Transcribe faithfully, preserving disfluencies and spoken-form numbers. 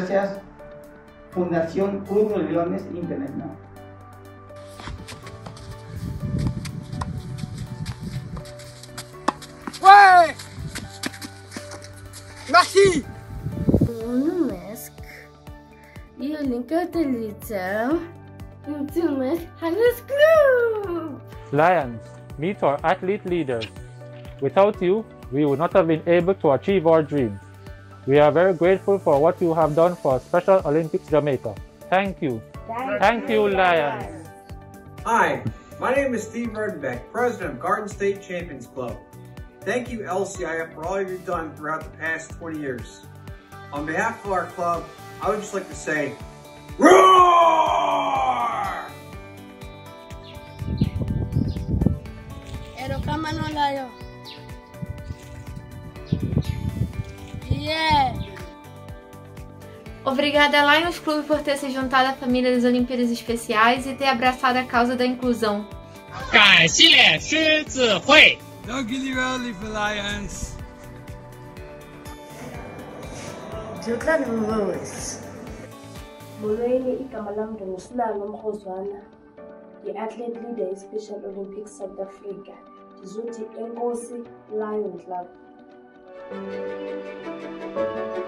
gracias Fundación Cruz de Leones Internacional. Ouais! Merci! Mon masque. Il link utilitaire. Intimate Harris Group. Lions, meet our athlete leaders. Without you, we would not have been able to achieve our dreams. We are very grateful for what you have done for Special Olympics Jamaica. Thank you. Thank, Thank you, Lions. Hi, my name is Steve Rodenbeck, President of Garden State Champions Club. Thank you, L C I F, for all you've done throughout the past twenty years. On behalf of our club, I would just like to say, roar! Ero kama no layo. Yeah! Obrigada, Lions Clube, por ter se juntado à família das Olimpíadas Especiais e ter abraçado a causa da inclusão. 感谢狮子会 Don't get it early for Lions. Jutlan Rose. Molweni igama lami nginguSilalo Mkhozwana, i-athlete leader ye-Special Olympics South Africa. Ndizothi enkosi Lion Club.